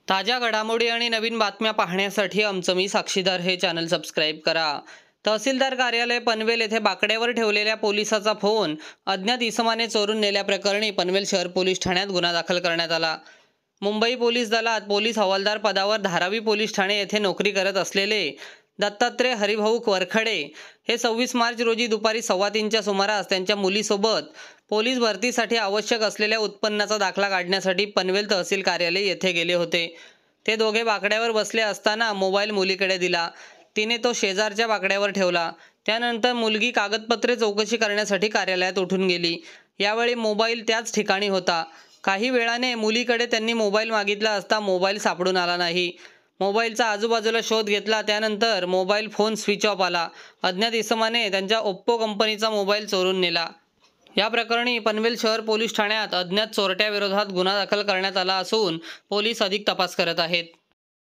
ताज्या घडामोडी आणि नवीन बातम्या पाहण्यासाठी आमचं मी साक्षीदार हे चॅनल सबस्क्राईब करा। तहसीलदार कार्यालय पनवेल येथे बाकड्यावर ठेवलेल्या पोलिसाचा फोन अज्ञात इसमाने चोरून नेल्याप्रकरणी पनवेल शहर पोलीस ठाण्यात गुन्हा दाखल करण्यात आला। मुंबई पोलीस दलात पोलीस हवालदार पदावर धारावी पोलीस ठाणे येथे नोकरी करत असलेले दत्तात्रय हरिभाऊ वरखडे हे 26 मार्च रोजी दुपारी 2:15च्या सुमारास त्यांच्या मुलीसोबत पोलीस भरतीसाठी आवश्यक असलेल्या उत्पन्नाचा दाखला काढण्यासाठी पनवेल तहसील कार्यालय येथे गेले होते। ते दोघे बाकड्यावर बसले असताना मोबाईल मुलीकडे दिला। तिने तो शेजारच्या बाकड्यावर ठेवला। त्यानंतर मुलगी कागदपत्रे चौकशी करण्यासाठी कार्यालयात उठून गेली। यावेळी मोबाईल त्याच ठिकाणी होता। काही वेळाने मुलीकडे त्यांनी मोबाईल मागितला असता मोबाईल सापडून आला नाही। मोबाईलचा आजूबाजूला शोध घेतला, त्यानंतर मोबाईल फोन स्विच ऑफ आला। अज्ञात इसमाने त्यांच्या ओप्पो कंपनीचा मोबाईल चोरून नेला। या प्रकरणी पनवेल शहर पोलीस ठाण्यात अज्ञात चोरट्याविरोधात गुन्हा दाखल करण्यात आला असून पोलीस अधिक तपास करत आहेत।